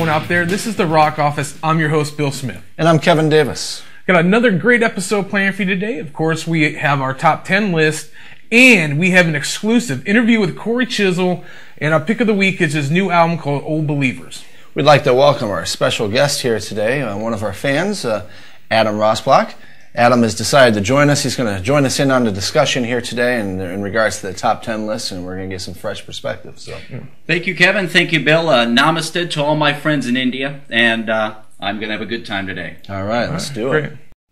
everyone out there. This is the Rock Office. I'm your host, Bill Smith. And I'm Kevin Davis. Got another great episode planned for you today. Of course, we have our top 10 list, and we have an exclusive interview with Cory Chisel, and our pick of the week is his new album called Old Believers. We'd like to welcome our special guest here today, one of our fans, Adam Rosblock. Adam has decided to join us. He's going to join us in on the discussion here today in regards to the top 10 list, and we're going to get some fresh perspective. So, Thank you, Kevin. Thank you, Bill. Namaste to all my friends in India, and I'm going to have a good time today. All right, let's do it.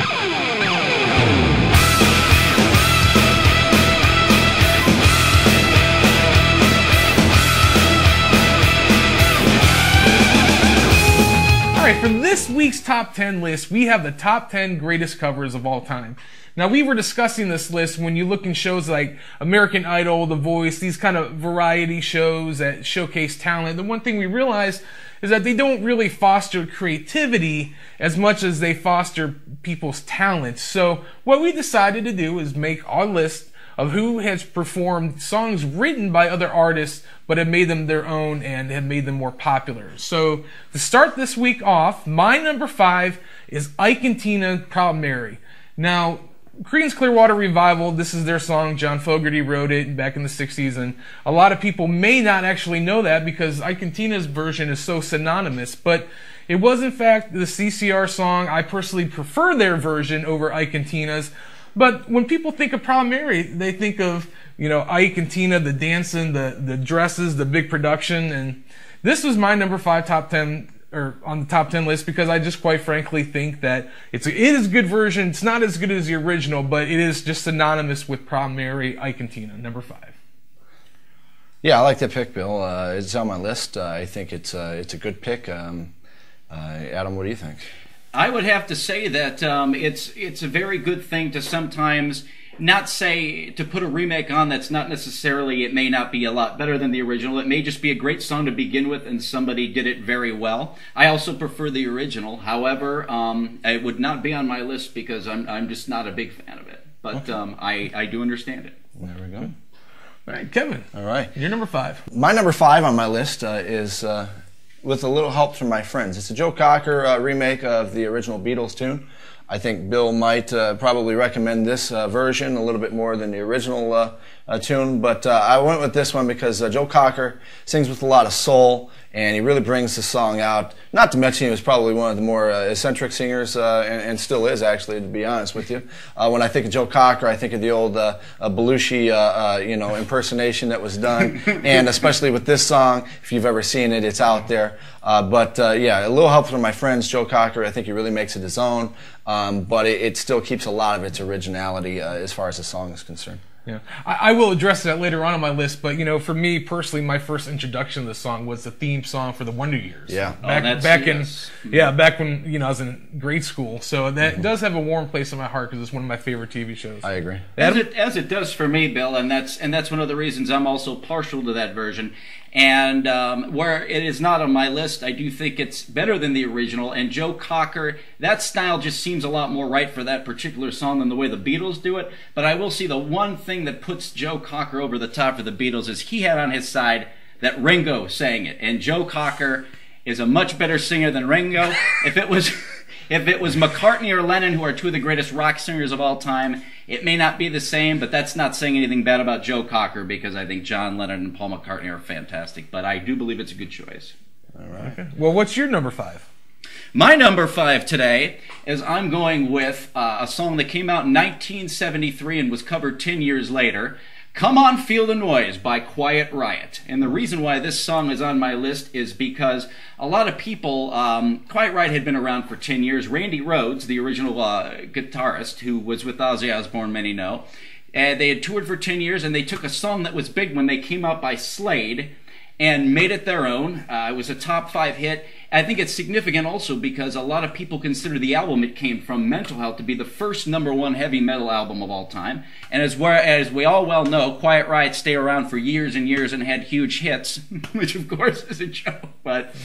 All right, for this week's top 10 list, we have the top 10 greatest covers of all time. Now, we were discussing this list when you look in shows like American Idol, The Voice, these kind of variety shows that showcase talent. The one thing we realized is that they don't really foster creativity as much as they foster people's talent. So what we decided to do is make our list of who has performed songs written by other artists but have made them their own and have made them more popular. So to start this week off, my number 5 is Ike and Tina, Proud Mary. Now, Creedence Clearwater Revival, this is their song. John Fogerty wrote it back in the 60s, and a lot of people may not actually know that because Ike and Tina's version is so synonymous, but it was in fact the CCR song. I personally prefer their version over Ike and Tina's. But when people think of Proud Mary, they think of, Ike and Tina, the dancing, the dresses, the big production. And this was my number 5 top 10, or on the top 10 list, because I just quite frankly think that it is a good version. It's not as good as the original, but it is just synonymous with Proud Mary, Ike and Tina, number 5. Yeah, I like that pick, Bill. It's on my list. I think it's a good pick. Adam, what do you think? I would have to say that it's a very good thing to sometimes not say, to put a remake on that's not necessarily, it may not be a lot better than the original. It may just be a great song to begin with and somebody did it very well. I also prefer the original. However, it would not be on my list because I'm just not a big fan of it. But okay. I do understand it. There we go. All right, Kevin. All right. You're number 5. My number 5 on my list is... with a little help from my friends. It's a Joe Cocker remake of the original Beatles tune. I think Bill might probably recommend this version a little bit more than the original tune, but I went with this one because Joe Cocker sings with a lot of soul, and he really brings the song out. Not to mention he was probably one of the more eccentric singers, and still is, actually, to be honest with you. When I think of Joe Cocker, I think of the old Belushi impersonation that was done, and especially with this song, if you've ever seen it, it's out there. Yeah, a little help from my friends. Joe Cocker, I think he really makes it his own, but it still keeps a lot of its originality as far as the song is concerned. Yeah, I will address that later on my list, but for me personally, my first introduction to the song was the theme song for the Wonder Years. Yeah, back when I was in grade school. So that does have a warm place in my heart because it's one of my favorite TV shows. I agree. As it does for me, Bill, and that's one of the reasons I'm also partial to that version. And where it is not on my list, I do think it's better than the original. And Joe Cocker, that style just seems a lot more right for that particular song than the way the Beatles do it. But I will see the one thing that puts Joe Cocker over the top for the Beatles is he had on his side that Ringo sang it. And Joe Cocker is a much better singer than Ringo. If it was McCartney or Lennon, who are two of the greatest rock singers of all time, it may not be the same, but that's not saying anything bad about Joe Cocker because I think John Lennon and Paul McCartney are fantastic. But I do believe it's a good choice. All right. Okay. Well, what's your number 5? My number 5 today is I'm going with a song that came out in 1973 and was covered 10 years later. Come On Feel the Noise by Quiet Riot. And the reason why this song is on my list is because a lot of people, Quiet Riot had been around for 10 years. Randy Rhoads, the original guitarist who was with Ozzy Osbourne, many know, they had toured for 10 years and they took a song that was big when they came out by Slade and made it their own. It was a top 5 hit. I think it's significant also because a lot of people consider the album it came from, Mental Health, to be the first #1 heavy metal album of all time. And as we all well know, Quiet Riot stayed around for years and years and had huge hits, which of course is a joke. But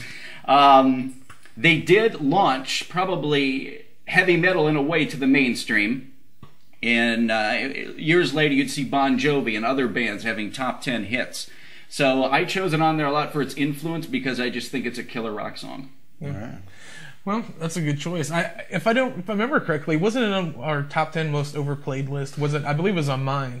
they did launch probably heavy metal in a way to the mainstream. And years later, you'd see Bon Jovi and other bands having top 10 hits. So I chose it on there a lot for its influence because I just think it's a killer rock song. All right. Well, that's a good choice. If I remember correctly, wasn't it on our top 10 most overplayed list? Was it? I believe it was on mine.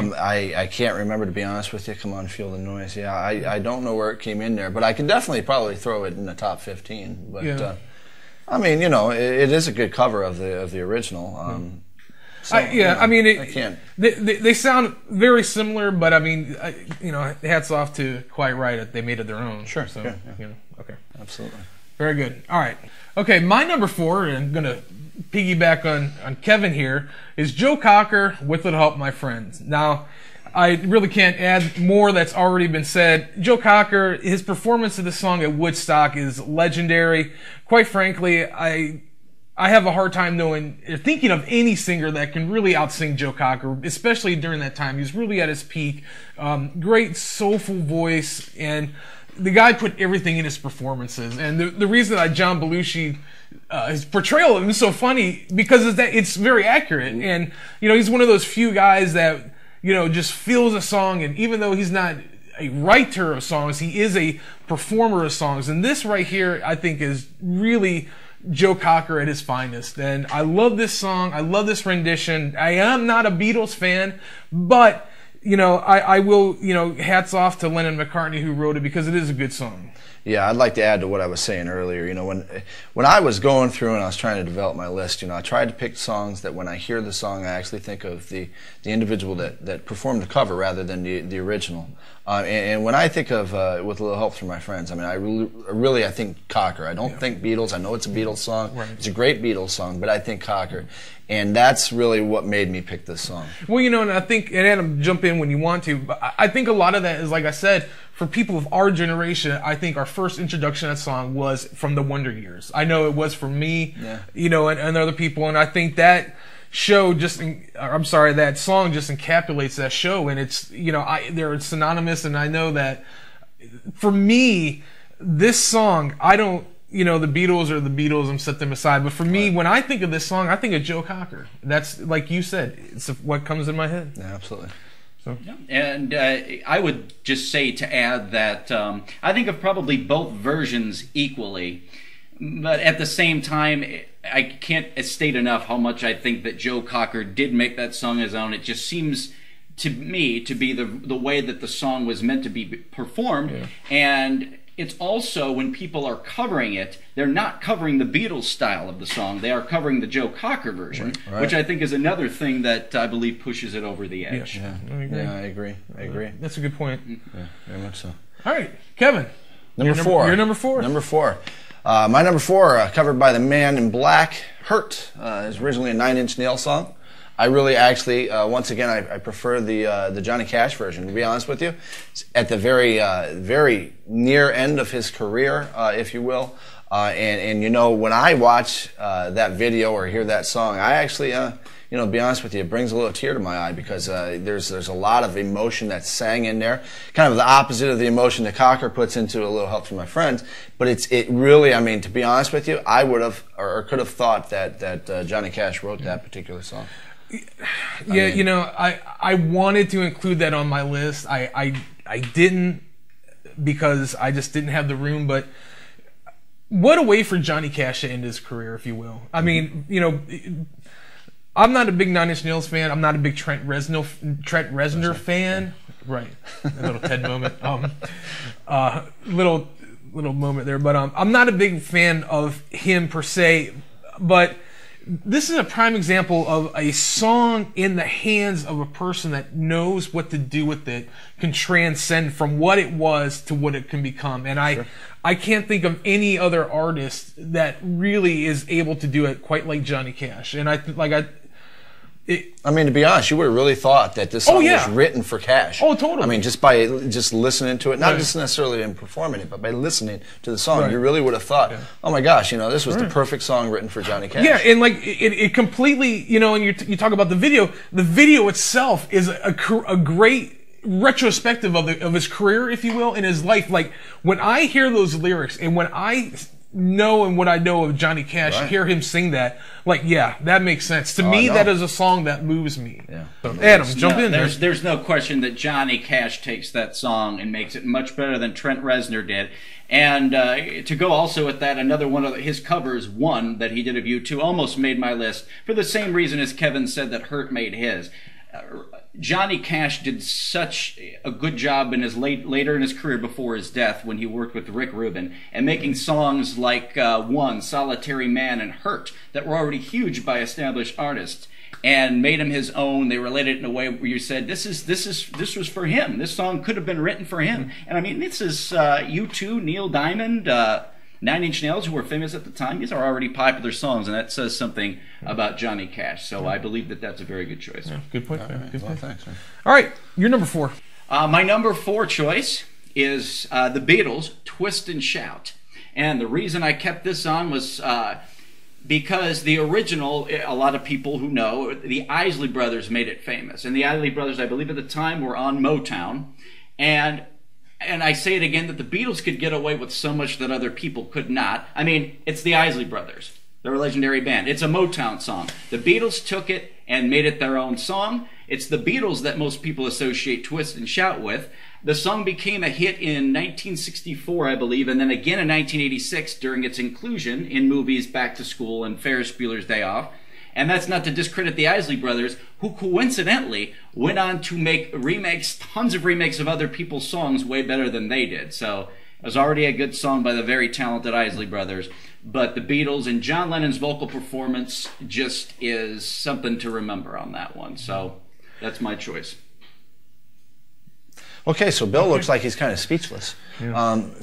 I can't remember, to be honest with you. Come on, Feel the Noise. Yeah, I don't know where it came in there, but I can definitely probably throw it in the top 15. But Yeah. I mean, it is a good cover of the original. So, I mean, I can't. They sound very similar, but I mean, hats off to Quiet Riot. They made it their own. Sure. So, Yeah. okay. Absolutely. Very good. All right. Okay, my number 4, and I'm going to piggyback on Kevin here, is Joe Cocker, With Little Help, My Friends. Now, I really can't add more that's already been said. Joe Cocker, his performance of this song at Woodstock is legendary. Quite frankly, I have a hard time thinking of any singer that can really outsing Joe Cocker, especially during that time. He was really at his peak. Great soulful voice, and the guy put everything in his performances. And the reason that John Belushi, his portrayal of him is so funny, because it's very accurate. And, he's one of those few guys that, just feels a song, and even though he's not a writer of songs, he is a performer of songs. And this right here, I think, is really Joe Cocker at his finest. And I love this song. I love this rendition. I am not a Beatles fan, but I will, hats off to Lennon McCartney who wrote it, because it is a good song. Yeah, I'd like to add to what I was saying earlier. When I was going through and I was trying to develop my list, I tried to pick songs that when I hear the song, I actually think of the individual that performed the cover rather than the original. And when I think of With a Little Help from My Friends, I mean, I think Cocker. I don't think Beatles. I know it's a Beatles song. Right. It's a great Beatles song, but I think Cocker. And that's really what made me pick this song. Well, and I think, and Adam, jump in when you want to, but I think a lot of that is, like I said, for people of our generation, I think our first introduction to that song was from the Wonder Years. I know it was for me, and other people, and I think that show that song just encapsulates that show, and it's, they're synonymous, and I know that for me, this song, I don't, the Beatles are the Beatles, I'm set them aside, but for me, when I think of this song, I think of Joe Cocker. That's, like you said, it's what comes in my head. Yeah, absolutely. So. And I would just say, to add that I think of probably both versions equally, but at the same time, I can't state enough how much I think that Joe Cocker did make that song his own. It just seems to me to be the way that the song was meant to be performed, and it's also, when people are covering it, they're not covering the Beatles style of the song. They are covering the Joe Cocker version, which I think is another thing that I believe pushes it over the edge. Yeah, I agree. That's a good point. Yeah, very much so. All right, Kevin. Number 4. Your number 4. Number 4. My number 4, covered by the Man in Black, Hurt, is originally a 9 Inch Nails song. I really actually, once again, I prefer the Johnny Cash version, to be honest with you. It's at the very near end of his career, if you will. And when I watch that video or hear that song, I actually, to be honest with you, it brings a little tear to my eye, because there's a lot of emotion that's sang in there, kind of the opposite of the emotion that Cocker puts into A Little Help from My Friends. But it really, I mean, to be honest with you, I would have or could have thought that Johnny Cash wrote that particular song. Yeah, I wanted to include that on my list. I didn't, because I just didn't have the room, but what a way for Johnny Cash to end his career, if you will. I mean, I'm not a big Nine Inch Nails fan. I'm not a big Trent Reznor fan. Right. A little Ted moment. Little moment there. But I'm not a big fan of him per se, but this is a prime example of a song in the hands of a person that knows what to do with it, can transcend from what it was to what it can become. And I can't think of any other artist that really is able to do it quite like Johnny Cash. And I mean, to be honest, you would have really thought that this song was written for Cash. Oh, totally. I mean, just by listening to it, not just necessarily in performing it, but by listening to the song, you really would have thought, oh my gosh, this was the perfect song written for Johnny Cash. Yeah, and it completely, and you talk about the video itself is a great retrospective of his career, if you will, in his life. Like, when I hear those lyrics, and when I knowing what I know of Johnny Cash, Right. hear him sing that, like, yeah, that makes sense. To me, no. that is a song that moves me. Yeah. So, Adam, jump in there. There's no question that Johnny Cash takes that song and makes it much better than Trent Reznor did. And to go also with that, another one of his covers, one that he did of U2, almost made my list for the same reason as Kevin said that Hurt made his. Johnny Cash did such a good job in his later in his career before his death when he worked with Rick Rubin and making songs like One, Solitary Man, and Hurt that were already huge by established artists and made him his own. They related it in a way where you said this was for him. This song could have been written for him. And I mean, this is U2, Neil Diamond, Nine Inch Nails, who were famous at the time. These are already popular songs, and that says something about Johnny Cash. So I believe that that's a very good choice. Yeah, good point. Right. Good Well, point. thanks, man. All right, your number 4. My number 4 choice is the Beatles' Twist and Shout. And the reason I kept this on was because the original, a lot of people who know, the Isley Brothers made it famous. And the Isley Brothers, I believe at the time, were on Motown. And I say it again, that the Beatles could get away with so much that other people could not. I mean, it's the Isley Brothers. They're a legendary band. It's a Motown song. The Beatles took it and made it their own song. It's the Beatles that most people associate Twist and Shout with. The song became a hit in 1964, I believe, and then again in 1986 during its inclusion in movies Back to School and Ferris Bueller's Day Off. And that's not to discredit the Isley Brothers, who coincidentally went on to make remakes, tons of remakes of other people's songs way better than they did. So it was already a good song by the very talented Isley Brothers. But the Beatles and John Lennon's vocal performance just is something to remember on that one. So that's my choice. Okay, so Bill looks like he's kind of speechless. Yeah.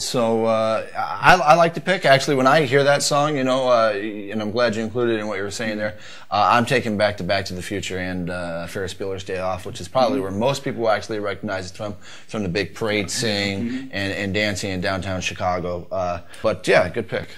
I like to pick. Actually, when I hear that song, you know, and I'm glad you included it in what you were saying there, I'm taking Back to the Future and Ferris Bueller's Day Off, which is probably where most people will actually recognize it from the big parade sing and dancing in downtown Chicago. But yeah, good pick.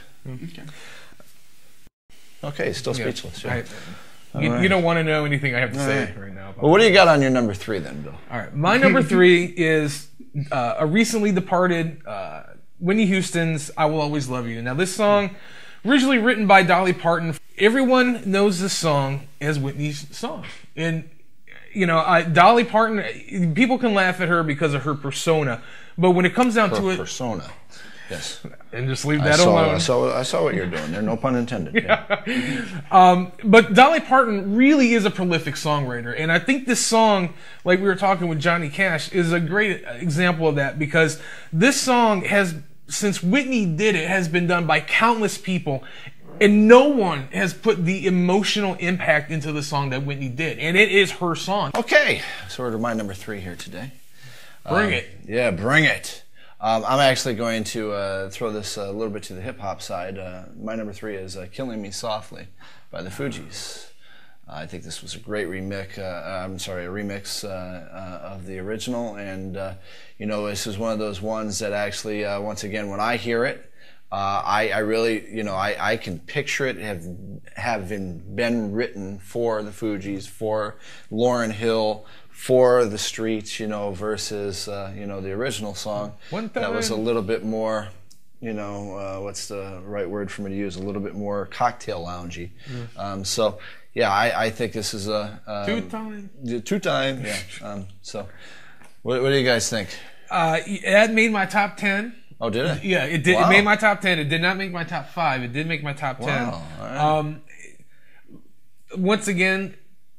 Okay, still speechless. Yeah. You don't want to know anything I have to say right now. Well, what do you got on your number 3 then, Bill? All right, my number 3 is a recently departed Whitney Houston's "I Will Always Love You." Now, this song, originally written by Dolly Parton, everyone knows this song as Whitney's song, and you know, Dolly Parton. People can laugh at her because of her persona, but when it comes down to it, persona. Yes. And just leave that alone. I saw what you're doing there. No pun intended. Yeah. But Dolly Parton really is a prolific songwriter. And I think this song, like we were talking with Johnny Cash, is a great example of that, because this song has, since Whitney did it, has been done by countless people. And no one has put the emotional impact into the song that Whitney did. And it is her song. Okay. So we're to my number 3 here today. Bring it. Yeah, bring it. I'm actually going to throw this a little bit to the hip-hop side. My number 3 is Killing Me Softly by the Fugees. I think this was a great remix, a remix of the original. And, you know, this is one of those ones that actually, once again, when I hear it, I really, you know, I can picture it having been written for the Fugees, for Lauryn Hill, for the streets, you know, versus, you know, the original song. That was a little bit more, you know, what's the right word for me to use? A little bit more cocktail loungy. So, yeah, I think this is a... two-time, yeah. So, what do you guys think? That made my top 10. Oh, did it? Yeah, it did. Wow. It made my top 10. It did not make my top 5. It did make my top 10. Wow. All right. Once again,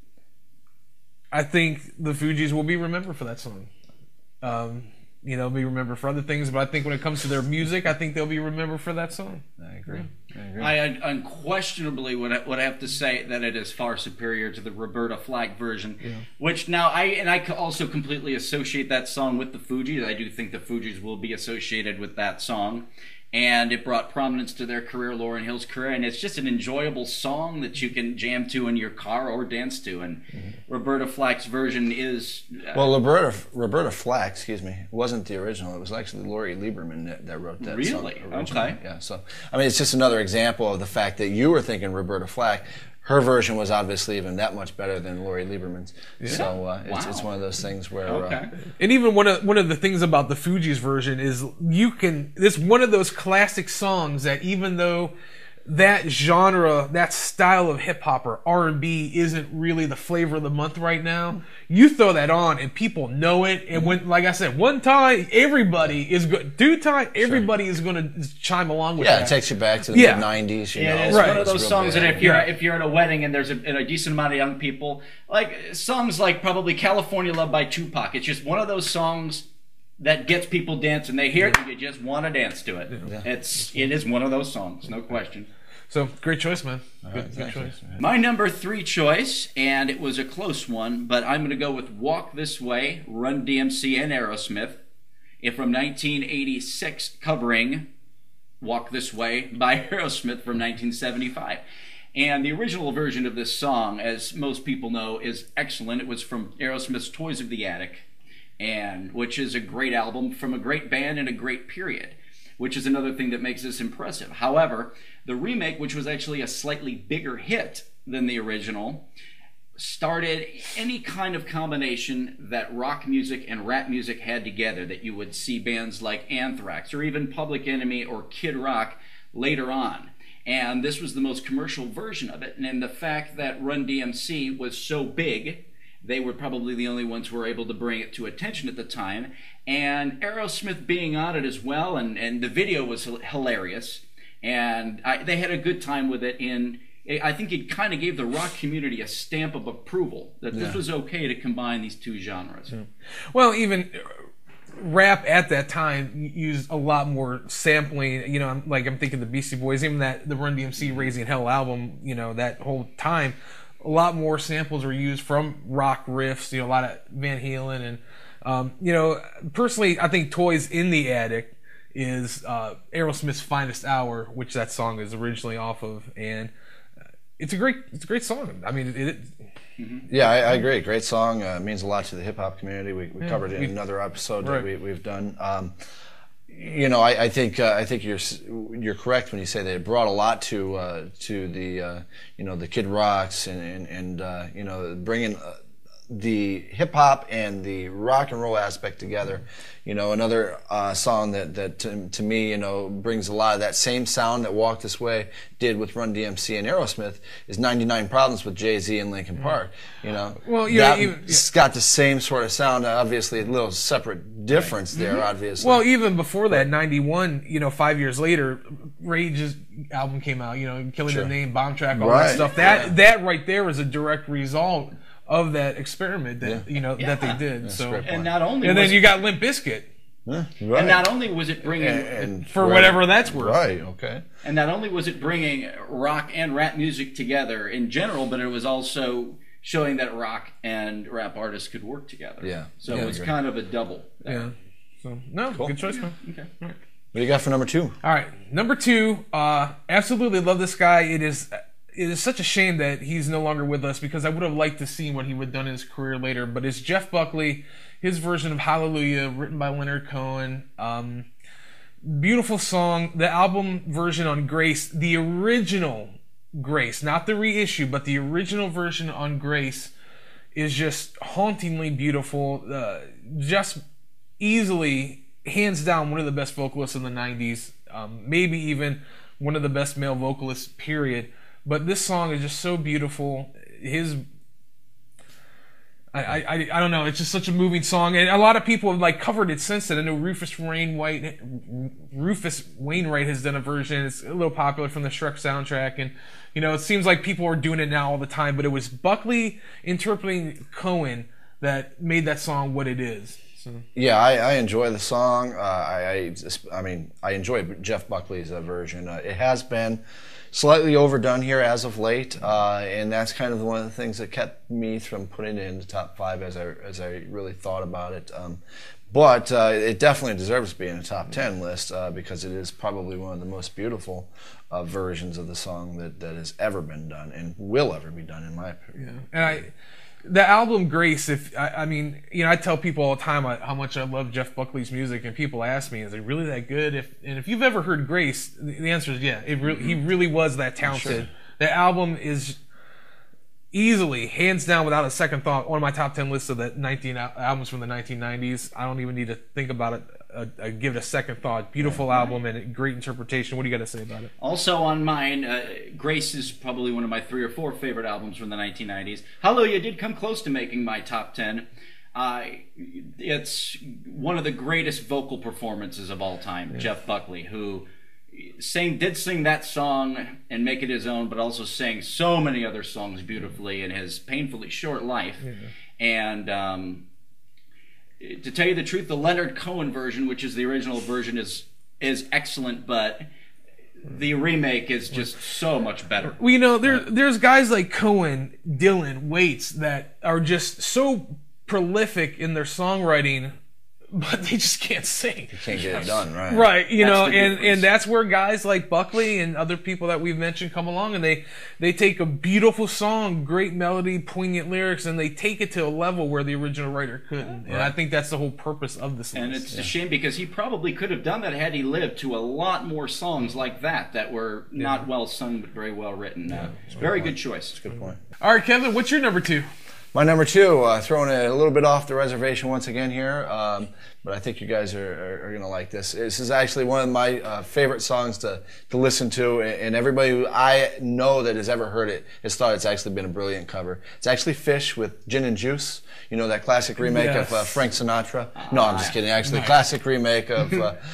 I think the Fugees will be remembered for that song. You know, be remembered for other things, but I think when it comes to their music, I think they'll be remembered for that song. I agree. I unquestionably would have to say that it is far superior to the Roberta Flack version, which now I also completely associate that song with the Fugees. I do think the Fugees will be associated with that song. And it brought prominence to their career, Lauryn Hill's career, and it's just an enjoyable song that you can jam to in your car or dance to. And Roberta Flack's version is... well, Roberta Flack, excuse me, wasn't the original. It was actually Lori Lieberman that wrote that song. Really? Okay. Yeah, so, I mean, it's just another example of the fact that you were thinking Roberta Flack. her version was obviously even that much better than Lori Lieberman's. Yeah. So it's one of those things where. Okay. And even one of the things about the Fugees version is it's one of those classic songs that even though that genre, that style of hip hop or R&B isn't really the flavor of the month right now, you throw that on and people know it. And when, like I said, one time everybody is good. Everybody is going to chime along with that. Yeah, it takes you back to the mid '90s. You know, it's one of those songs that if you're at a wedding and there's a decent amount of young people, like songs like probably "California Love" by Tupac. It's just one of those songs that gets people dancing. They hear it and you just want to dance to it. Yeah. It is one of those songs, no question. So, great choice, man. Good choice. My number 3 choice, and it was a close one, but I'm going to go with Walk This Way, Run DMC and Aerosmith, from 1986, covering Walk This Way by Aerosmith from 1975. And the original version of this song, as most people know, is excellent. It was from Aerosmith's Toys of the Attic, which is a great album from a great band in a great period, which is another thing that makes this impressive. However, the remake, which was actually a slightly bigger hit than the original, started any kind of combination that rock music and rap music had together, that you would see bands like Anthrax or even Public Enemy or Kid Rock later on. And this was the most commercial version of it. And the fact that Run DMC was so big, they were probably the only ones who were able to bring it to attention at the time. And Aerosmith being on it as well, and the video was hilarious. And they had a good time with it. And I think it kind of gave the rock community a stamp of approval that this was okay to combine these two genres. Yeah. Well, even rap at that time used a lot more sampling. You know, I'm thinking the Beastie Boys, even the Run DMC Raising Hell album, you know, that whole time, a lot more samples were used from rock riffs, you know, a lot of Van Halen. And, you know, personally, I think Toys in the Attic is Aerosmith's Finest Hour, which that song is originally off of. And it's a great song. I mean, Yeah, I agree. Great song. Means a lot to the hip hop community. We covered it in another episode that we've done. You know, I think you're correct when you say that it brought a lot to the you know, the Kid Rocks and you know, bringing the hip hop and the rock and roll aspect together. You know, another song that to me, you know, brings a lot of that same sound that Walk This Way did with Run DMC and Aerosmith is 99 Problems with Jay-Z and Linkin Park. You know, well, it's got the same sort of sound. Obviously, a little separate difference there. Obviously, well, even before that, 91. You know, 5 years later, Rage's album came out. You know, Killing the Name, Bomb Track, all that stuff. That right there is a direct result of that experiment that that they did. So, and not only then you got Limp Bizkit. Right. And not only was it bringing for whatever that's worth, right? Okay. And not only was it bringing rock and rap music together in general, but it was also showing that rock and rap artists could work together. Yeah. So it was kind of a double. Yeah. So good choice, man. Okay. All right. What do you got for number 2? All right, number 2. Absolutely love this guy. It is such a shame that he's no longer with us because I would have liked to see what he would have done in his career later. But it's Jeff Buckley, his version of Hallelujah, written by Leonard Cohen. Beautiful song. The album version on Grace, the original Grace, not the reissue, but the original version on Grace is just hauntingly beautiful. Just easily, hands down, one of the best vocalists in the 90s. Maybe even one of the best male vocalists, period. But this song is just so beautiful. I don't know. It's just such a moving song, and a lot of people have like covered it since then. I know Rufus Wainwright has done a version. It's a little popular from the Shrek soundtrack, and you know it seems like people are doing it now all the time. But it was Buckley interpreting Cohen that made that song what it is. So. Yeah, I enjoy the song. I mean, I enjoy Jeff Buckley's version. It has been slightly overdone here as of late, and that's kind of one of the things that kept me from putting it in the top 5 as I really thought about it. But it definitely deserves to be in a top 10 list because it is probably one of the most beautiful versions of the song that has ever been done and will ever be done, in my opinion. Yeah, and the album Grace, I mean, you know, I tell people all the time how much I love Jeff Buckley's music, and people ask me, "Is it really that good?" If you've ever heard Grace, the answer is yeah. He really was that talented. Sure. The album is easily, hands down, without a second thought, one of my top 10 lists of the 19 albums from the 1990s. I don't even need to think about it. Give it a second thought. Beautiful album and a great interpretation. What do you got to say about it? Also on mine, Grace is probably one of my 3 or 4 favorite albums from the 1990s. Hallelujah did come close to making my top 10. It's one of the greatest vocal performances of all time, Jeff Buckley, who did sing that song and make it his own, but also sang so many other songs beautifully in his painfully short life. And to tell you the truth, the Leonard Cohen version, which is the original version, is excellent, but the remake is just so much better. Well, you know, there's guys like Cohen, Dylan, Waits that are just so prolific in their songwriting, but they just can't sing. You can't get it done, right? Right, you know, and that's where guys like Buckley and other people that we've mentioned come along, and they take a beautiful song, great melody, poignant lyrics, and they take it to a level where the original writer couldn't. And I think that's the whole purpose of this list. And it's a shame because he probably could have done that had he lived to a lot more songs like that were not well sung but very well written. It's a very good choice. That's a good point. All right, Kevin, what's your number 2? My number 2, throwing it a little bit off the reservation once again here, but I think you guys are going to like this. This is actually one of my favorite songs to listen to, and everybody who I know that has ever heard it has thought it's actually been a brilliant cover. It's actually Fish with Gin and Juice, you know, that classic remake of Frank Sinatra. No, I'm just kidding. Actually, classic remake of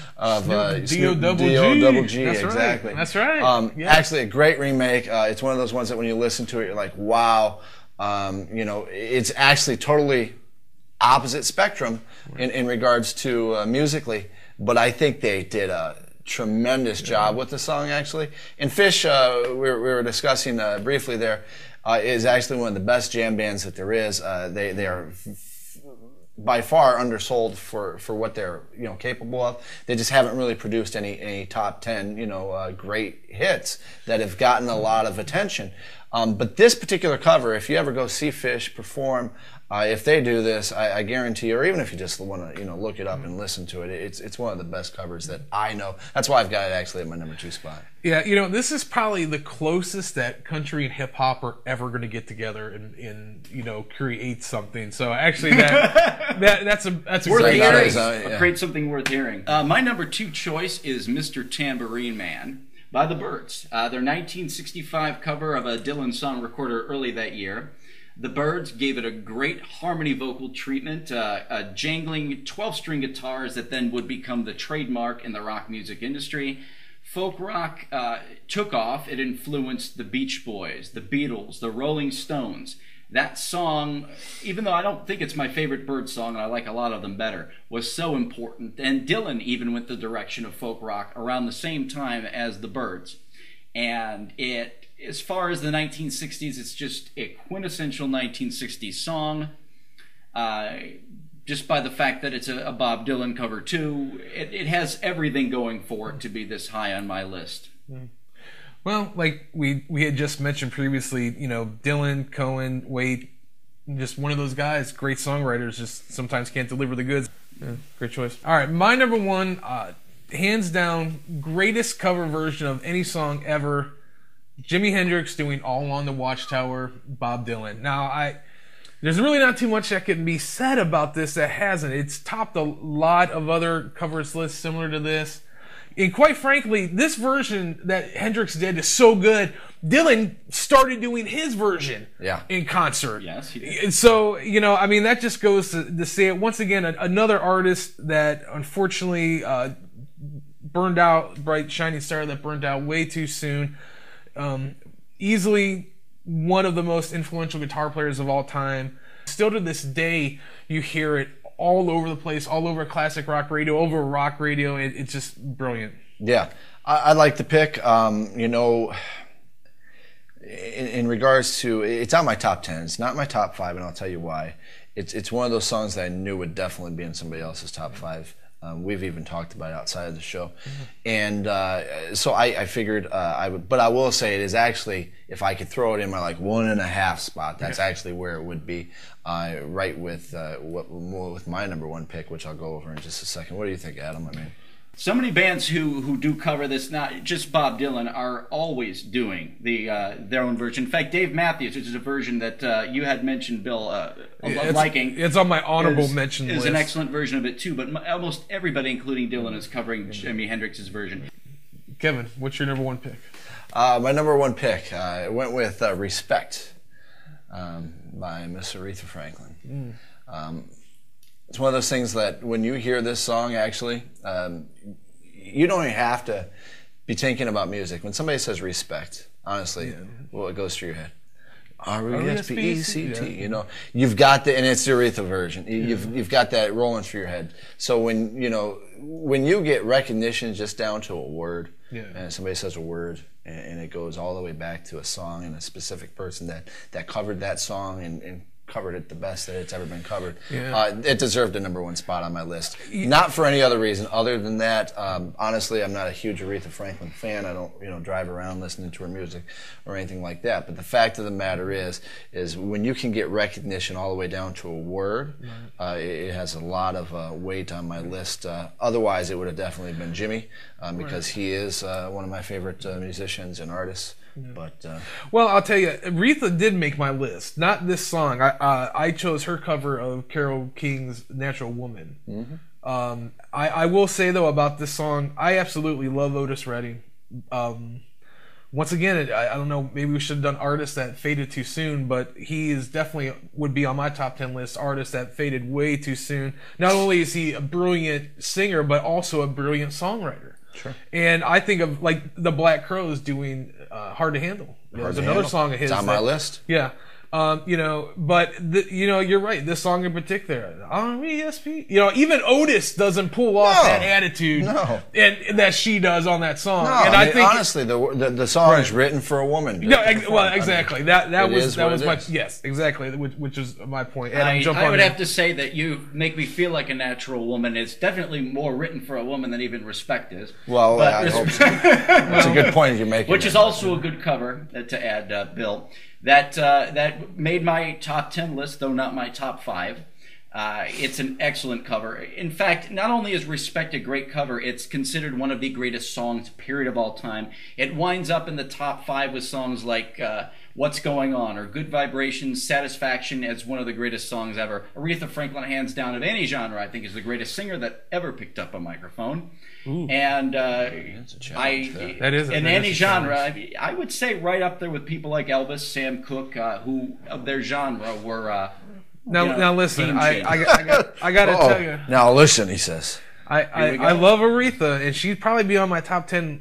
D.O.G. That's exactly. Right. That's right. Actually, a great remake. It's one of those ones that when you listen to it, you're like, wow. You know, it's actually totally opposite spectrum in regards to musically, but I think they did a tremendous job with the song, actually. And Fish, we were discussing briefly there, is actually one of the best jam bands that there is. They are by far undersold for what they're capable of. They just haven't really produced any top 10 great hits that have gotten a lot of attention. But this particular cover, if you ever go see Fish perform, if they do this, I guarantee you, or even if you just want to look it up and listen to it, it's one of the best covers that I know. That's why I've got it actually at my number 2 spot. Yeah, this is probably the closest that country and hip hop are ever going to get together and create something. So actually, that's a worth great hearing. Create something worth hearing. My number 2 choice is Mr. Tambourine Man by the Byrds. Their 1965 cover of a Dylan song recorded early that year. The Byrds gave it a great harmony vocal treatment, jangling 12-string guitars that then would become the trademark in the rock music industry. Folk rock took off. It influenced the Beach Boys, the Beatles, the Rolling Stones. That song, even though I don't think it's my favorite Byrds song, and I like a lot of them better, was so important. And Dylan even went the direction of folk rock around the same time as the Byrds. And as far as the 1960s, it's just a quintessential 1960s song. Just by the fact that it's a Bob Dylan cover too, it has everything going for it to be this high on my list. Well, like we had just mentioned previously, Dylan, Cohen, Waite, just one of those guys, great songwriters, just sometimes can't deliver the goods. Yeah, great choice. All right, my number 1, hands down, greatest cover version of any song ever, Jimi Hendrix doing All Along the Watchtower, Bob Dylan. Now, there's really not too much that can be said about this that hasn't. It's topped a lot of other covers lists similar to this. And quite frankly, this version that Hendrix did is so good, Dylan started doing his version in concert. Yes, he did. And so, that just goes to say it. Once again, another artist that unfortunately burned out, bright, shining star that burned out way too soon. Easily one of the most influential guitar players of all time. Still to this day, you hear it all over the place, all over classic rock radio, over rock radio. It's just brilliant. Yeah, I like the pick. In regards to, it's on my top 10. It's not my top 5, and I'll tell you why. It's one of those songs that I knew would definitely be in somebody else's top 5. We've even talked about it outside of the show. And so I figured I would, but I will say it is actually, if I could throw it in my 1.5 spot, that's actually where it would be, right with my number 1 pick, which I'll go over in just a second. What do you think, Adam? So many bands who do cover this, not just Bob Dylan, are always doing their own version. In fact, Dave Matthews, which is a version that you had mentioned, Bill, liking. It's on my honorable mention list. Is an excellent version of it too, but almost everybody, including Dylan, is covering Jimi Hendrix's version. Kevin, what's your number one pick? My number one pick, I went with Respect by Miss Aretha Franklin. It's one of those things that when you hear this song, actually, you don't even have to be thinking about music. When somebody says respect, honestly, well, it goes through your head. R-E-S-P-E-C-T, you know, you've got the, and it's the Aretha version. You've got that rolling through your head. So when you get recognition just down to a word, and somebody says a word, and it goes all the way back to a song and a specific person that covered that song and covered it the best that it's ever been covered. It deserved a number one spot on my list. Not for any other reason other than that. Honestly, I'm not a huge Aretha Franklin fan. I don't drive around listening to her music or anything like that. But the fact of the matter is when you can get recognition all the way down to a word, it has a lot of weight on my list. Otherwise, it would have definitely been Jimmy because he is one of my favorite musicians and artists. But well, I'll tell you, Aretha did make my list. Not this song. I chose her cover of Carole King's "Natural Woman." I will say though about this song, I absolutely love Otis Redding. Once again, I don't know. Maybe we should have done artists that faded too soon, but he is definitely would be on my top 10 list. Artists that faded way too soon. Not only is he a brilliant singer, but also a brilliant songwriter. Sure. And I think of like the Black Crowes doing "Hard to Handle." There's another song of his. It's on my list. Yeah. But you're right. This song in particular, R-E-S-P. Even Otis doesn't pull off that attitude, and that she does on that song. No, and I think honestly, the song is written for a woman. No, well, exactly. That was my yes, exactly, which is my point. And I would have to say that you make me feel like a natural woman. It's definitely more written for a woman than even Respect is. Well, I hope so. That's a good point you're making. Which is also a good cover to add, Bill. That made my top 10 list, though not my top 5. It's an excellent cover. In fact, not only is Respect a great cover, it's considered one of the greatest songs, period, of all time. It winds up in the top 5 with songs like What's Going On or Good Vibrations, Satisfaction as one of the greatest songs ever. Aretha Franklin, hands down, of any genre, I think is the greatest singer that ever picked up a microphone. Ooh. And that's a challenge, in any genre, I would say right up there with people like Elvis, Sam Cooke, who of their genre were. Now listen, I got to tell you. Now listen, he says. I love Aretha, and she'd probably be on my top 10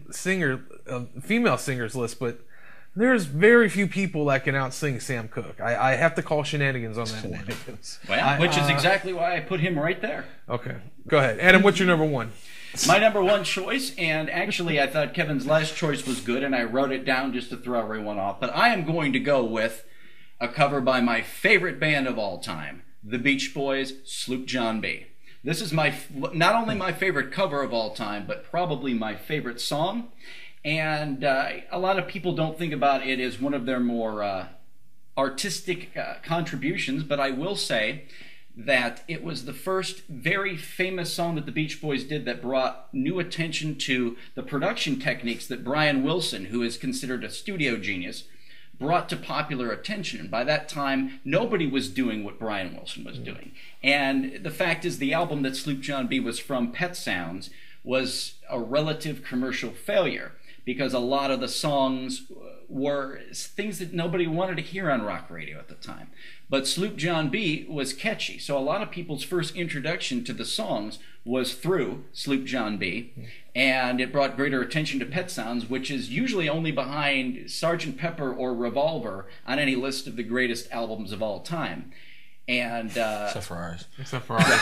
female singers list, but there's very few people that can out-sing Sam Cooke. I have to call shenanigans on that one. Well, which is exactly why I put him right there. Okay, go ahead. Adam, what's your number one? My number one choice, and actually I thought Kevin's last choice was good, and I wrote it down just to throw everyone off, but I am going to go with a cover by my favorite band of all time, the Beach Boys' Sloop John B. This is not only my favorite cover of all time, but probably my favorite song. And a lot of people don't think about it as one of their more artistic contributions, but I will say that it was the first very famous song that the Beach Boys did that brought new attention to the production techniques that Brian Wilson, who is considered a studio genius, brought to popular attention. And by that time, nobody was doing what Brian Wilson was doing. And the fact is, the album that Sloop John B was from, Pet Sounds, was a relative commercial failure because a lot of the songs were things that nobody wanted to hear on rock radio at the time. But Sloop John B was catchy, so a lot of people's first introduction to the songs was through Sloop John B, and it brought greater attention to Pet Sounds, which is usually only behind Sgt. Pepper or Revolver on any list of the greatest albums of all time. And except for ours. Except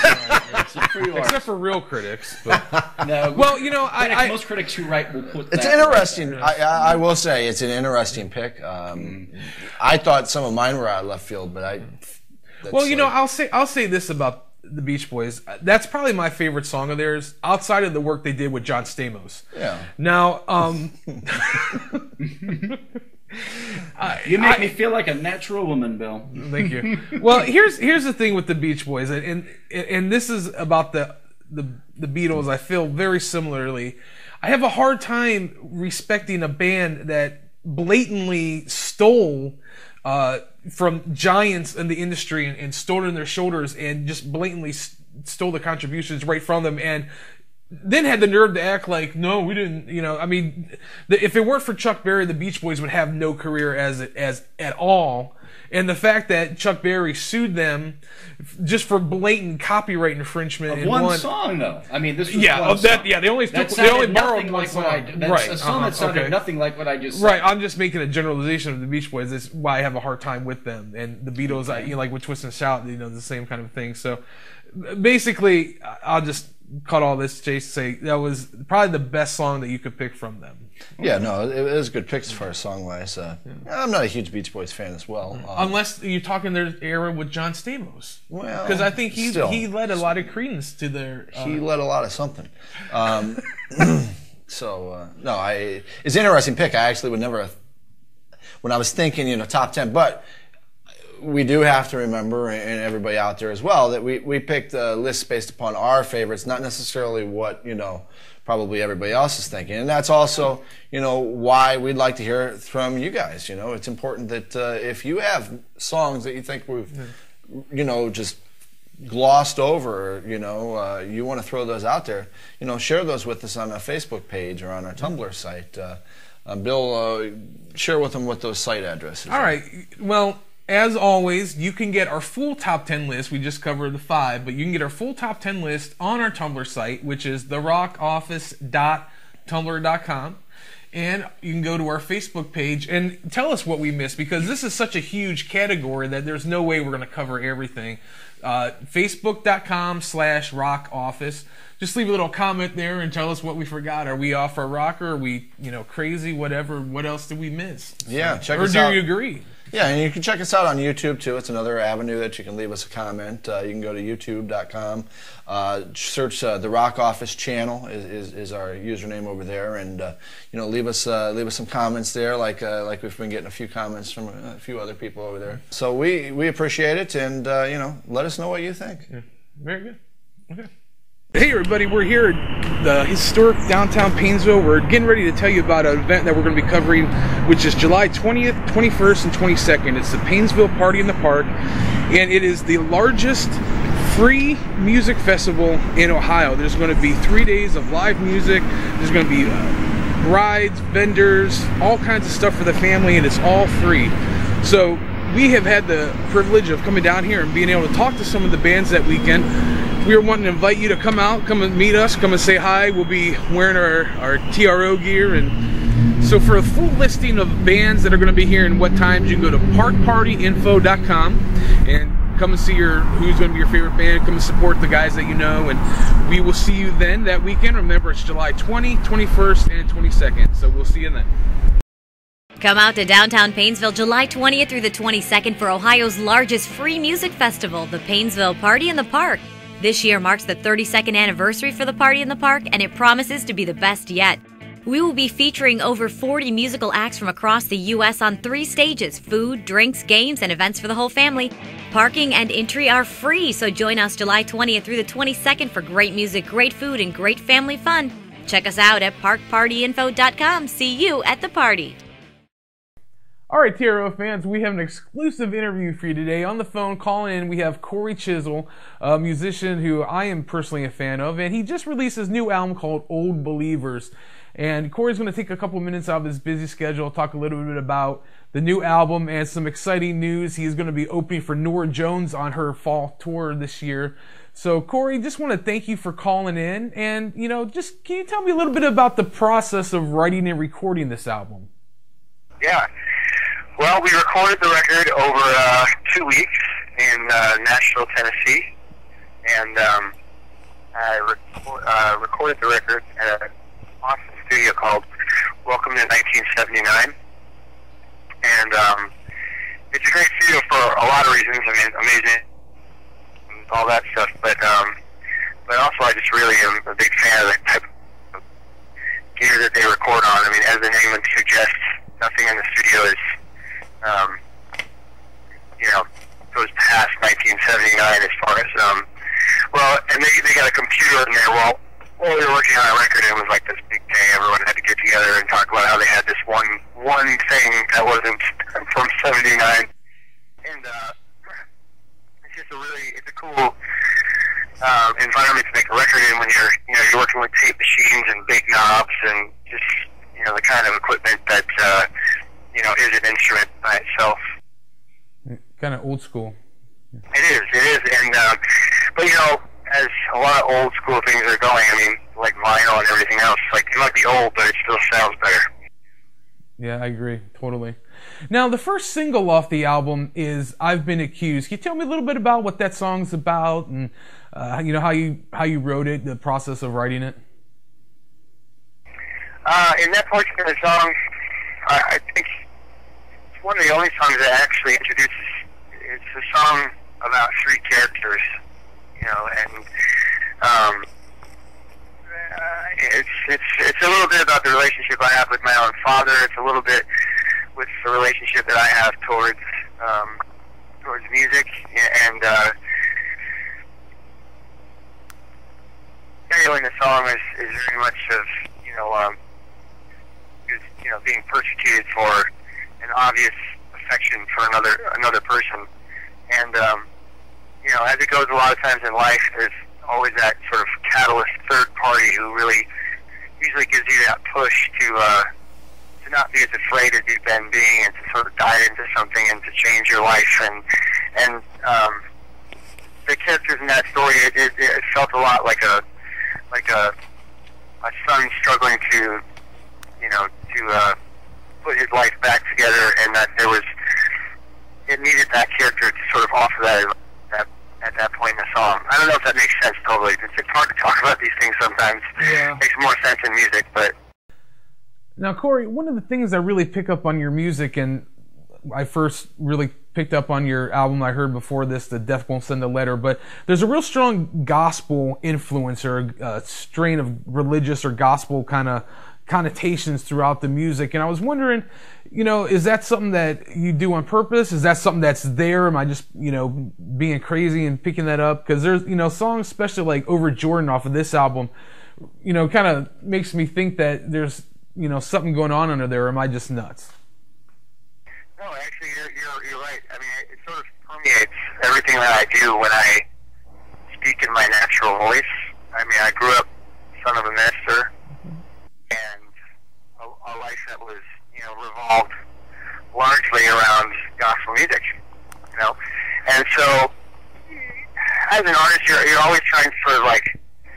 for real critics. But. No, well, most critics who write will put that. It's interesting. I will say it's an interesting pick. I thought some of mine were out of left field, but I'll say this about the Beach Boys. That's probably my favorite song of theirs, outside of the work they did with John Stamos. Yeah. Now, you make me feel like a natural woman, Bill. Thank you. Well, here's the thing with the Beach Boys, and this is about the Beatles, I feel very similarly. I have a hard time respecting a band that blatantly stole from giants in the industry and stole it on their shoulders and just blatantly stole the contributions right from them, and then had the nerve to act like, no, we didn't, you know. I mean, if it weren't for Chuck Berry, the Beach Boys would have no career as at all. And the fact that Chuck Berry sued them just for blatant copyright infringement of one song, though. I mean, this was one that song. Yeah, they only borrowed one song. That's a song that sounded nothing like what I just said. Right, I'm just making a generalization of the Beach Boys. That's why I have a hard time with them. And the Beatles, like with Twist and Shout, the same kind of thing. So basically, I'll just cut all this, Chase, say that was probably the best song that you could pick from them. Yeah, no, it was a good pick as far as song-wise. I'm not a huge Beach Boys fan as well. Unless you're talking their era with John Stamos. Well, because I think he led a lot of credence to their... he led a lot of something. So, no, it's an interesting pick. I actually would never... When I was thinking, top 10, but... We do have to remember, and everybody out there as well, that we picked a list based upon our favorites, not necessarily what, probably everybody else is thinking. And that's also, why we'd like to hear it from you guys. It's important that if you have songs that you think we've, just glossed over, you want to throw those out there, share those with us on our Facebook page or on our Tumblr site. Bill, share with them what those site addresses are. All right. Well, as always, you can get our full top 10 list. We just covered the 5, but you can get our full top 10 list on our Tumblr site, which is therockoffice.tumblr.com. And you can go to our Facebook page and tell us what we missed, because this is such a huge category that there's no way we're going to cover everything. Facebook.com/rockoffice. Just leave a little comment there and tell us what we forgot. Are we off our rocker? Are we, crazy? Whatever. What else did we miss? Yeah, check us out. Or do you agree? Yeah, and you can check us out on YouTube, too. It's another avenue that you can leave us a comment. You can go to youtube.com. Search The Rock Office channel is our username over there. And, leave us some comments there, like we've been getting a few comments from a few other people over there. So we appreciate it, and, let us know what you think. Yeah. Very good. Okay. Hey everybody, we're here at the historic downtown Painesville. We're getting ready to tell you about an event that we're going to be covering, which is July 20th, 21st, and 22nd. It's the Painesville Party in the Park, and it is the largest free music festival in Ohio. There's going to be 3 days of live music. There's going to be rides, vendors, all kinds of stuff for the family, and it's all free. So we have had the privilege of coming down here and being able to talk to some of the bands that weekend. We were wanting to invite you to come out, come and meet us, come and say hi. We'll be wearing our TRO gear. And so for a full listing of bands that are going to be here and what times, you can go to parkpartyinfo.com and come and see who's going to be your favorite band. Come and support the guys that you know. And we will see you then that weekend. Remember, it's July 20th, 21st, and 22nd. So we'll see you then. Come out to downtown Painesville July 20th through the 22nd for Ohio's largest free music festival, the Painesville Party in the Park. This year marks the 32nd anniversary for the Party in the Park, and it promises to be the best yet. We will be featuring over 40 musical acts from across the U.S. on 3 stages: food, drinks, games, and events for the whole family. Parking and entry are free, so join us July 20th through the 22nd for great music, great food, and great family fun. Check us out at parkpartyinfo.com. See you at the party. All right, TRO fans, we have an exclusive interview for you today. On the phone, calling in, we have Cory Chisel, a musician who I am personally a fan of, and he just released his new album called Old Believers. And Cory's going to take a couple minutes out of his busy schedule, talk a little bit about the new album and some exciting news. He's going to be opening for Norah Jones on her fall tour this year. So, Cory, just want to thank you for calling in, and, just can you tell me a little bit about the process of writing and recording this album? Yeah. Well, we recorded the record over 2 weeks in Nashville, Tennessee, and I recorded the record at an awesome studio called Welcome to 1979, and it's a great studio for a lot of reasons. I mean, amazing, and all that stuff, but also I just really am a big fan of the type of gear that they record on. I mean, as the name would suggest, nothing in the studio is goes past 1979 as far as, and they they got a computer in there while we were working on a record, and it was like this big day. Everyone had to get together and talk about how they had this one thing that wasn't from '79, and it's just it's a cool environment to make a record in when you're working with tape machines and big knobs and just the kind of equipment that is an instrument by itself. Kind of old school. It is, and but as a lot of old school things are going, I mean, like vinyl and everything else, like it might be old, but it still sounds better. Yeah, I agree, totally. Now, the first single off the album is "I've Been Accused." Can you tell me a little bit about what that song's about, and how you wrote it, the process of writing it? In that portion of the song, I think it's one of the only songs that actually introduces. It's a song about three characters, and it's a little bit about the relationship I have with my own father. It's a little bit with the relationship that I have towards music, and in the song is very much of being persecuted for an obvious affection for another person, and as it goes a lot of times in life, there's always that sort of catalyst third party who really usually gives you that push to not be as afraid as you've been being, and to sort of dive into something and to change your life. And the characters in that story, it felt a lot like a son struggling to put his life back together, and that it needed that character to sort of offer that at that point in the song. I don't know if that makes sense totally. It's hard to talk about these things sometimes. Yeah. It makes more sense in music, but... Now, Cory, one of the things I really pick up on your music, and I first really picked up on your album I heard before this, The Death Won't Send a Letter, but there's a real strong gospel influence, or a strain of religious or gospel kind of connotations throughout the music, and I was wondering, is that something that you do on purpose? Is that something that's there? Am I just, being crazy and picking that up? Because there's, songs, especially like Over Jordan off of this album, kind of makes me think that there's, something going on under there, or am I just nuts? No, actually, you're right. I mean, it sort of permeates everything that I do when I speak in my natural voice. I mean, I grew up son of a minister, and a life that was, revolved largely around gospel music, And so, as an artist, you're always trying to sort of like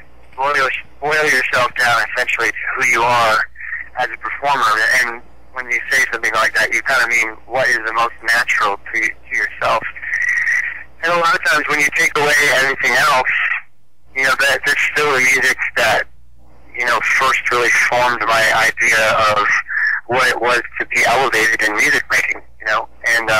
boil yourself down essentially to who you are as a performer. And when you say something like that, you kind of mean what is the most natural to yourself. And a lot of times when you take away everything else, that there's still the music that first really formed my idea of what it was to be elevated in music making, and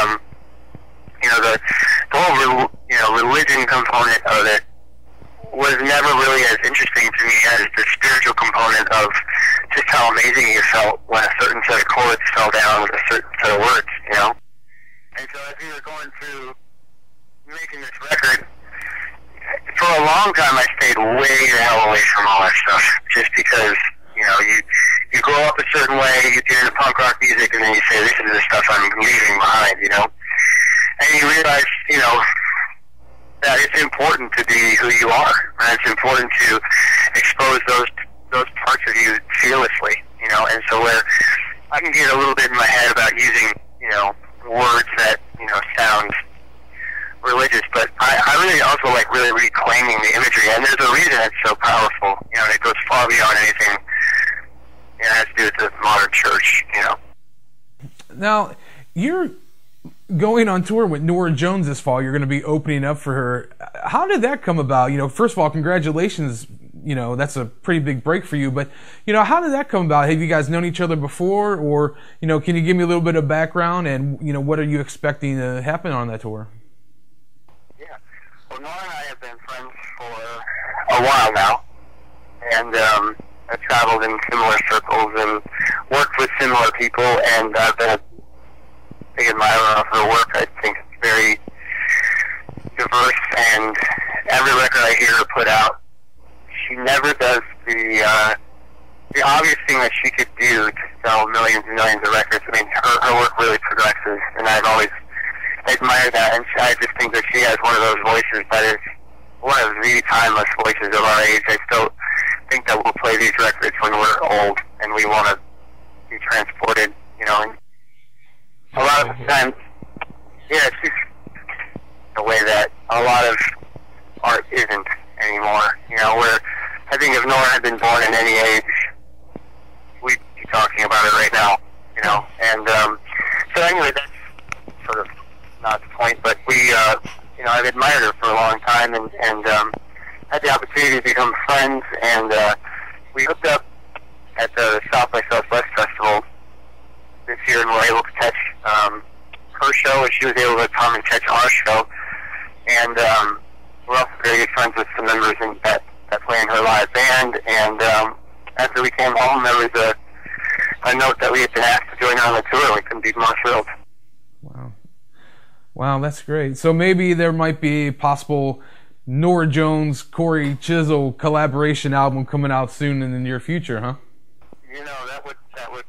the whole religion component of it was never really as interesting to me as the spiritual component of just how amazing you felt when a certain set of chords fell down with a certain set of words, And so as we were going through making this record, for a long time I stayed way the hell away from all that stuff, just because, you grow up a certain way, you get into punk rock music, and then you say, this is the stuff I'm leaving behind, And you realize, that it's important to be who you are, and it's important to expose those parts of you fearlessly, And so where I can get a little bit in my head about using, words that, sound religious, but I really also like really reclaiming the imagery, and there's a reason it's so powerful, and it goes far beyond anything it has to do with the modern church, Now, you're going on tour with Norah Jones this fall. You're going to be opening up for her. How did that come about? First of all, congratulations. That's a pretty big break for you, but, how did that come about? Have you guys known each other before, or, can you give me a little bit of background, and, what are you expecting to happen on that tour? Yeah. Well, Norah and I have been friends for a while now, and, I've traveled in similar circles and worked with similar people, and I've been a big admirer of her work. I think it's very diverse, and every record I hear her put out never does the obvious thing that she could do to sell millions and millions of records. I mean, her work really progresses, and I've always admired that. And I just think that she has one of those voices that is one of the timeless voices of our age. I still think that we'll play these records when we're old and we want to be transported, you know. And a lot of the times, yeah, it's just the way that a lot of art isn't anymore. You know, where I think if Nora had been born in any age, we'd be talking about it right now, you know. And so anyway, that's sort of not the point, but we, you know, I've admired her for a long time, and had the opportunity to become friends, and we hooked up at the South by Southwest Festival this year, and were able to catch her show, and she was able to come and catch our show. And we're also very good friends with some members that play in her live band. And after we came home, there was a note that we had been asked to join her on the tour, and we couldn't be more thrilled. Wow. Wow, that's great. So maybe there might be a possible Nora Jones, Cory Chisel collaboration album coming out soon in the near future, huh? You know, that would,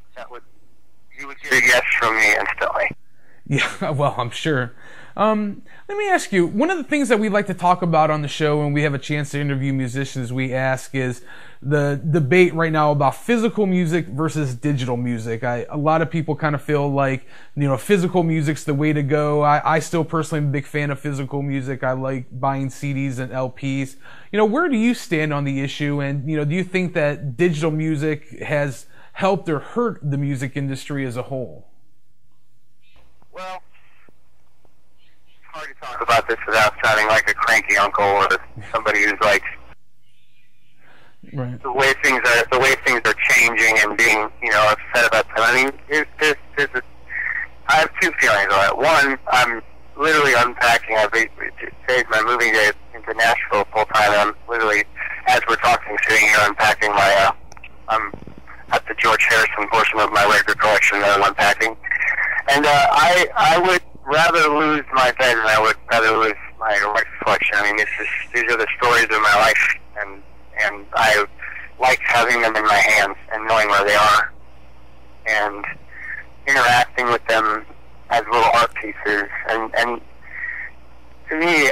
you would get a yes from me instantly. Yeah, well, I'm sure. Let me ask you, one of the things that we like to talk about on the show when we have a chance to interview musicians, we ask is the debate right now about physical music versus digital music. A lot of people kind of feel like, you know, physical music's the way to go. I still personally am a big fan of physical music. I like buying CDs and LPs. You know, where do you stand on the issue? And, you know, do you think that digital music has helped or hurt the music industry as a whole? Well, it's hard to talk about this without sounding like a cranky uncle or somebody who's like, right, the way things are changing and being, you know, upset about them. I mean, I have two feelings on it. One, I'm literally unpacking. Today's my moving day into Nashville full time. I'm literally, as we're talking, sitting here unpacking my. I'm at the George Harrison portion of my record collection that I'm unpacking. And I would rather lose my bed than I would rather lose my record collection. I mean, these are the stories of my life, and I like having them in my hands and knowing where they are, and interacting with them as little art pieces. And to me,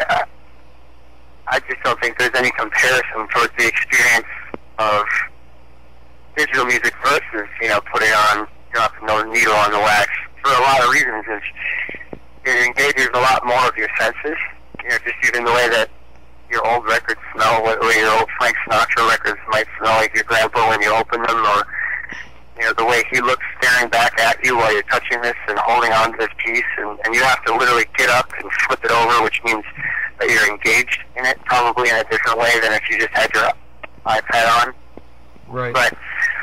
I just don't think there's any comparison towards the experience of digital music versus, you know, putting on, dropping the needle on the wax. For a lot of reasons, it engages a lot more of your senses. You know, just even the way that your old records smell, the way your old Frank Sinatra records might smell like your grandpa when you open them, or, you know, the way he looks staring back at you while you're touching this and holding on to this piece, and you have to literally get up and flip it over, which means that you're engaged in it probably in a different way than if you just had your iPad on. Right. But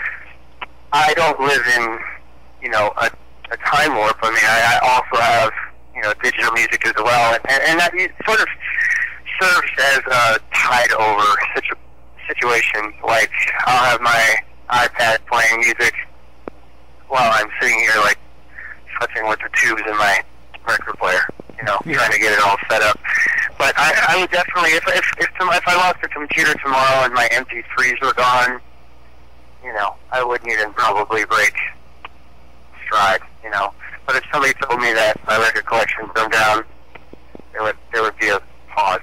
I don't live in, you know, a time warp. I mean, I also have, you know, digital music as well, and that sort of serves as a tide-over situation. Like, I'll have my iPad playing music while I'm sitting here, like, touching with the tubes in my record player, you know, trying to get it all set up. But I would definitely, if I lost the computer tomorrow and my MP3s were gone, you know, I wouldn't even probably break stride, you know. But if somebody told me that my record collection burned down, there would be a pause.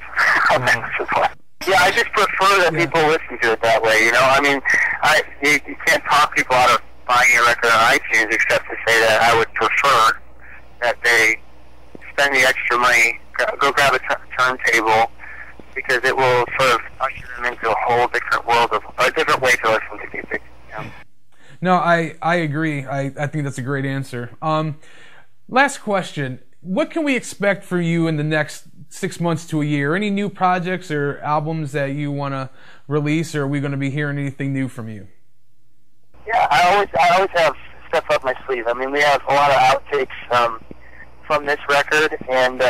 Yeah, I just prefer that people listen to it that way, you know. I mean, you can't talk people out of buying a record on iTunes except to say that I would prefer that they spend the extra money, go grab a turntable, because it will sort of usher them into a whole different world a different way to listen to music. You know? No, I agree. I think that's a great answer. Last question. What can we expect for you in the next 6 months to a year? Any new projects or albums that you want to release, or are we going to be hearing anything new from you? Yeah, I always have stuff up my sleeve. I mean, we have a lot of outtakes from this record, and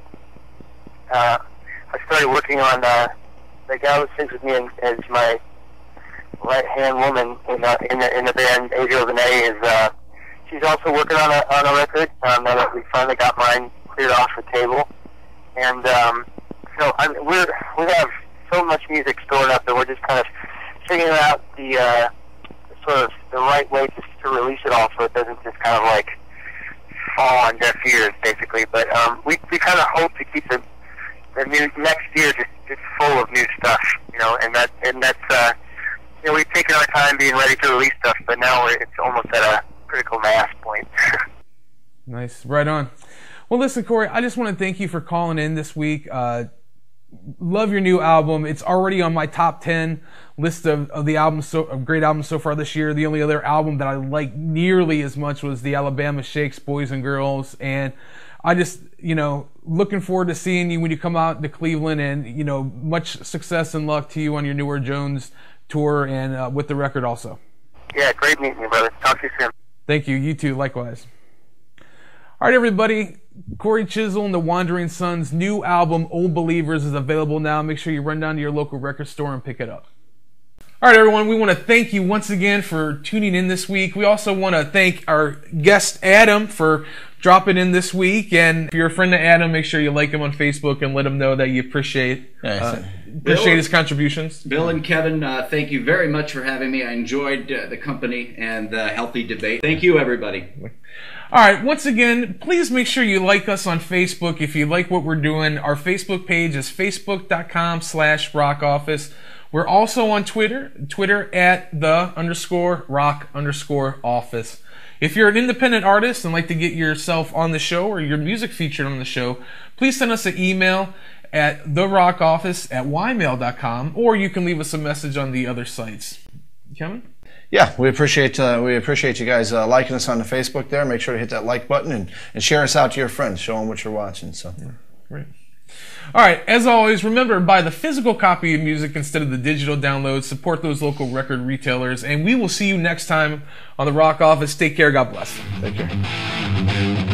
I started working on the gal who sings with me as my right-hand woman in the band, Adriel Benet, is she's also working on a record now that we finally got mine cleared off the table. And so we have so much music stored up that we're just kind of figuring out the sort of the right way to release it all, so it doesn't just kind of like fall on deaf ears, basically. But we kind of hope to keep the next year just full of new stuff, you know, and that's you know, we've taken our time being ready to release stuff, but now it's almost at a critical mass point. Nice, right on. Well, listen, Cory, I just want to thank you for calling in this week. Love your new album. It's already on my top 10 list of the albums, of great albums so far this year. The only other album that I liked nearly as much was the Alabama Shakes, Boys and Girls. And I just, you know, looking forward to seeing you when you come out to Cleveland, and, you know, much success and luck to you on your Newer Jones tour and with the record also. Yeah, great meeting you, brother. Talk to you soon. Thank you. You too. Likewise. All right, everybody. Cory Chisel and the Wandering Sons' new album, Old Believers, is available now. Make sure you run down to your local record store and pick it up. All right, everyone, we want to thank you once again for tuning in this week. We also want to thank our guest, Adam, for dropping in this week. And if you're a friend of Adam, make sure you like him on Facebook and let him know that you appreciate his contributions. Bill and Kevin, thank you very much for having me. I enjoyed the company and the healthy debate. Thank you, everybody. All right, once again, please make sure you like us on Facebook if you like what we're doing. Our Facebook page is facebook.com/rockoffice. We're also on Twitter at _rock_office. If you're an independent artist and like to get yourself on the show or your music featured on the show, please send us an email at therockofffice@ymail.com, or you can leave us a message on the other sites. Kevin? Yeah, we appreciate you guys liking us on the Facebook there. Make sure to hit that like button and share us out to your friends. Show them what you're watching. So, yeah, great. All right, as always, remember, buy the physical copy of music instead of the digital download. Support those local record retailers, and we will see you next time on The Rock Office. Take care. God bless. Take care.